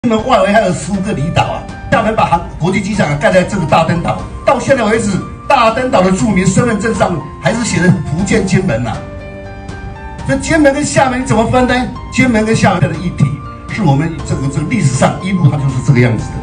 金门外围还有15个离岛啊，厦门把国际机场盖在这个大登岛，到现在为止，大登岛的住民身份证上还是写着福建金门呐。这金门跟厦门怎么分呢？金门跟厦门的一体，是我们这个历史上一路它就是这个样子的。